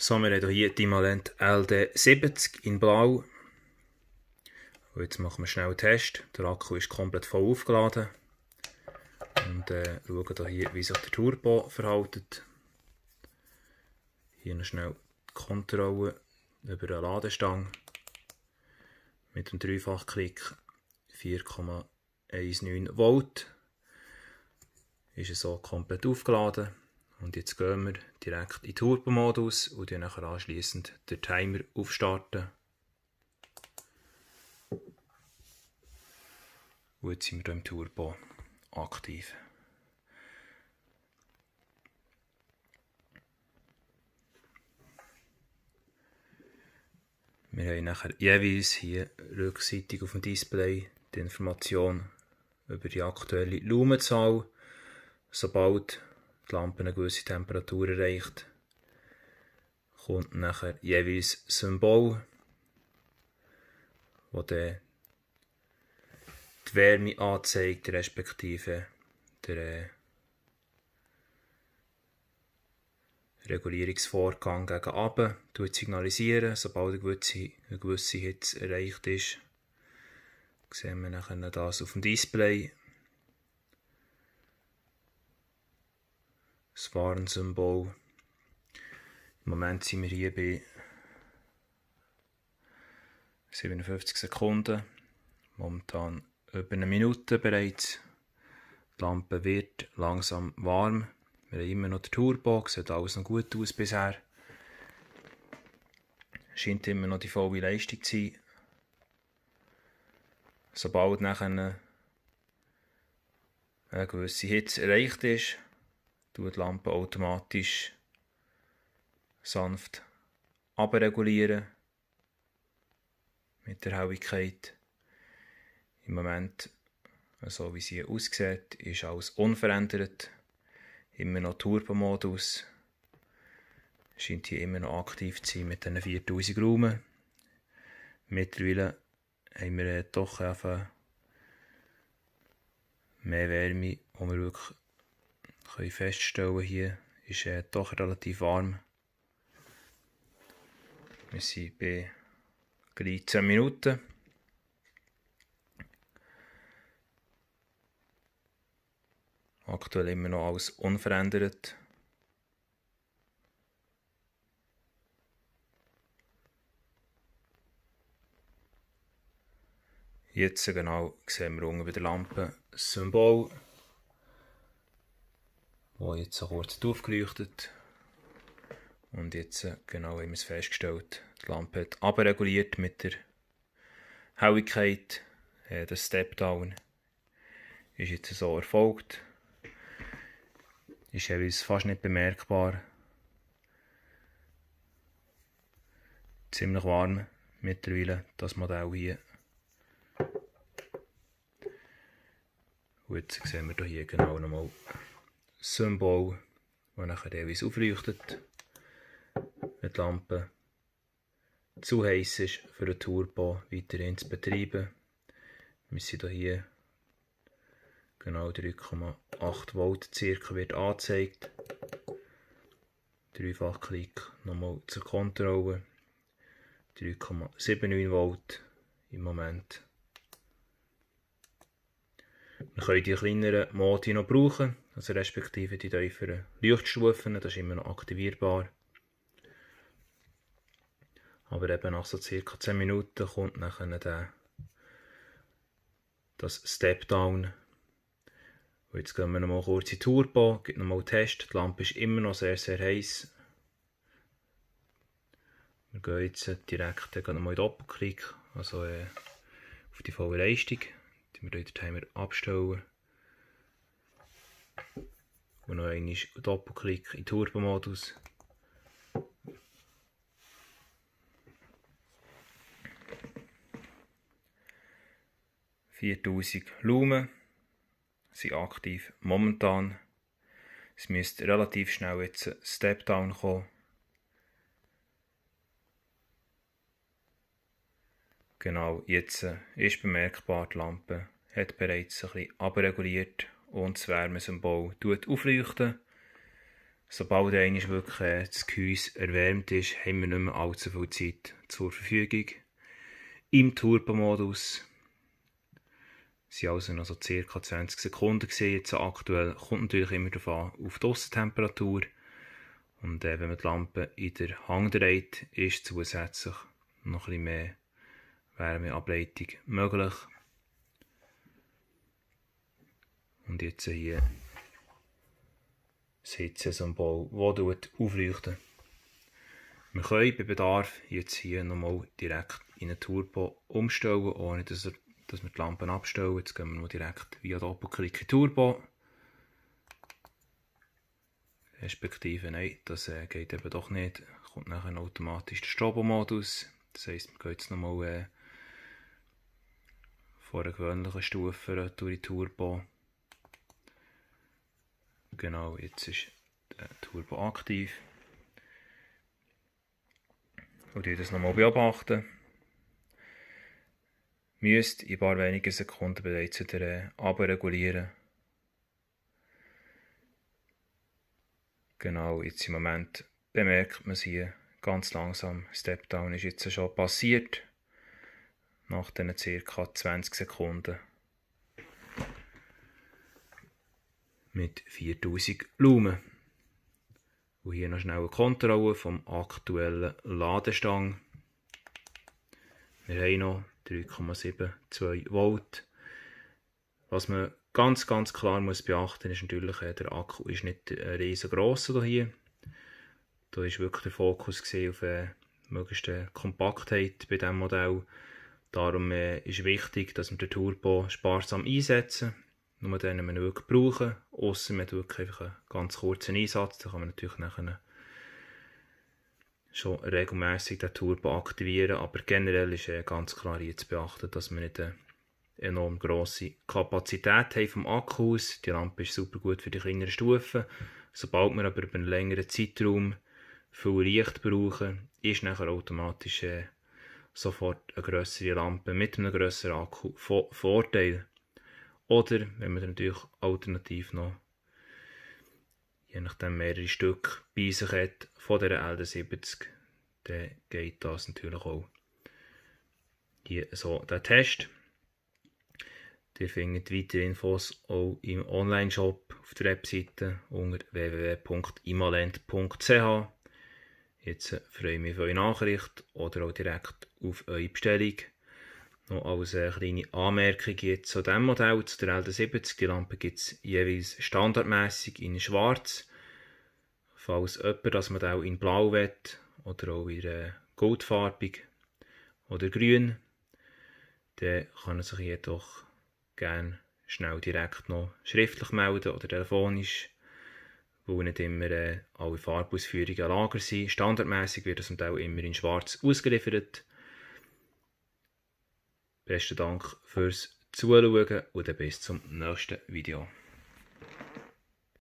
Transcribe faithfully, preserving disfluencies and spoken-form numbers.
So, wir haben hier die Dimolent L D siebzig in Blau. Und jetzt machen wir schnell einen Test. Der Akku ist komplett voll aufgeladen. Und äh, schauen hier, wie sich der Turbo verhält. Hier noch schnell die Kontrolle über eine Ladestange. Mit dem Dreifachklick vier Komma neunzehn Volt. Ist es so komplett aufgeladen. Und jetzt gehen wir direkt in den Turbo-Modus und dann anschliessend den Timer aufstarten. Und jetzt sind wir hier im Turbo aktiv. Wir haben nachher jeweils hier rückseitig auf dem Display die Information über die aktuelle Lumenzahl. Sobald die Lampe eine gewisse Temperatur erreicht, kommt nachher jeweils ein Symbol, das dann die Wärme anzeigt, respektive der äh, Regulierungsvorgang gegen unten signalisieren. Sobald eine gewisse, eine gewisse Hitze erreicht ist, sehen wir nachher das auf dem Display. Das Warnsymbol. Im Moment sind wir hier bei siebenundfünfzig Sekunden. Momentan über eine Minute bereits. Die Lampe wird langsam warm. Wir haben immer noch den Turbo, sieht alles noch gut aus bisher. Scheint immer noch die volle Leistung zu sein. Sobald nachher eine gewisse Hitze erreicht ist, tut die Lampe automatisch sanft abregulieren mit der Helligkeit. Im Moment, so wie sie aussieht, ist alles unverändert. Immer noch Turbo-Modus. Scheint hier immer noch aktiv zu sein mit diesen viertausend Lumen. Mittlerweile haben wir doch einfach mehr Wärme, die wir wirklich können feststellen hier ist äh, doch relativ warm. Wir sind bei gleich zehn Minuten. Aktuell immer noch alles unverändert. Jetzt genau sehen wir unten bei der Lampe das Symbol, das jetzt so kurz aufgeleuchtet. Und jetzt genau haben wir es festgestellt. Die Lampe hat abreguliert mit der Helligkeit. Der Step-Down ist jetzt so erfolgt. Ist jeweils fast nicht bemerkbar. Ziemlich warm mittlerweile, das Modell hier. Und jetzt sehen wir hier genau nochmal das Symbol, das nachher jeweils aufleuchtet. Wenn die Lampe zu heiß ist für den Turbo weiterhin zu betreiben. Wir sind hier genau drei Komma acht Volt circa wird angezeigt. Dreifachklick nochmal zur Kontrolle. drei Komma neunundsiebzig Volt im Moment. Wir können die kleineren Modi noch brauchen, also respektive die tieferen Leuchtstufen, das ist immer noch aktivierbar. Aber eben nach so circa zehn Minuten kommt nachher der, das Step-Down. Und jetzt gehen wir noch mal kurz in Turbo, gibt noch mal einen Test. Die Lampe ist immer noch sehr, sehr heiß. Wir gehen jetzt direkt gehen noch mal in Doppelklick, also äh, auf die volle Leistung. Die wir den Timer abstellen. Und noch einmal Doppelklick in Turbo-Modus. viertausend Lumen sind aktiv momentan. Es müsste relativ schnell jetzt ein Step-Down kommen. Genau, jetzt ist bemerkbar, die Lampe hat bereits ein bisschen abreguliert und das Wärmesymbol tut aufleuchten. sobald einmal wirklich äh, das Gehäuse erwärmt ist, haben wir nicht mehr allzu viel Zeit zur Verfügung. Im Turbo-Modus es waren also noch so ca. zwanzig Sekunden gewesen. Jetzt aktuell kommt natürlich immer darauf an, auf die Aussentemperatur. Und äh, wenn man die Lampe in der Hand dreht, ist zusätzlich noch ein bisschen mehr Wärmeableitung möglich. Und jetzt hier sitzt ein Symbol, das aufleuchtet. Wir können bei Bedarf jetzt hier nochmal direkt in einen Turbo umstellen, ohne dass, er, dass wir die Lampen abstellen. Jetzt gehen wir noch direkt via Doppelklick in Turbo. Respektive nein, das äh, geht eben doch nicht. Kommt nachher automatisch der Strobo-Modus. Das heisst, wir gehen jetzt nochmal äh, vor einer gewöhnlichen Stufe durch die Turbo. Genau, jetzt ist der Turbo aktiv. Und ich das nochmal beobachten. Müsst in ein paar wenigen Sekunden bereits wieder äh, abregulieren. Genau, jetzt im Moment bemerkt man es hier ganz langsam. Step-Down ist jetzt schon passiert. Nach diesen ca. zwanzig Sekunden. Mit viertausend Lumen. Und hier noch schnell eine Kontrolle vom aktuellen Ladestand. Wir haben noch drei Komma zweiundsiebzig Volt. Was man ganz, ganz klar muss beachten ist natürlich, der Akku ist nicht riesengroß hier. Da ist wirklich der Fokus auf eine möglichste Kompaktheit bei diesem Modell. Darum ist wichtig, dass wir den Turbo sparsam einsetzen. Nur dann, wenn wir ihn wirklich brauchen. Ausser man hat wirklich einfach einen ganz kurzen Einsatz. Da kann man natürlich nachher schon regelmäßig den Turbo aktivieren. Aber generell ist ganz klar hier zu beachten, dass wir nicht eine enorm grosse Kapazität haben vom Akku aus. Die Lampe ist super gut für die kleineren Stufen. Sobald wir aber über einen längeren Zeitraum viel Licht brauchen, ist nachher automatisch äh, sofort eine grössere Lampe mit einem grösseren Akku von Vorteil. Oder wenn man natürlich alternativ noch je nachdem mehrere Stück bei sich hat von dieser L D siebzig, dann geht das natürlich auch. Hier so der Test. Ihr findet weitere Infos auch im Online-Shop auf der Webseite unter w w w punkt imalent punkt c h. Jetzt freue ich mich auf eure Nachricht oder auch direkt auf eure Bestellung. Noch als eine kleine Anmerkung jetzt zu diesem Modell, zu der L D siebzig. Die Lampe gibt es jeweils standardmäßig in schwarz. Falls jemand das Modell in blau will oder auch in goldfarbig oder grün, dann kann er sich jedoch gerne schnell direkt noch schriftlich melden oder telefonisch, weil nicht immer äh, alle Farbausführungen an Lager sind. Standardmäßig wird das Modell immer in schwarz ausgeliefert. Besten Dank fürs Zuschauen und dann bis zum nächsten Video.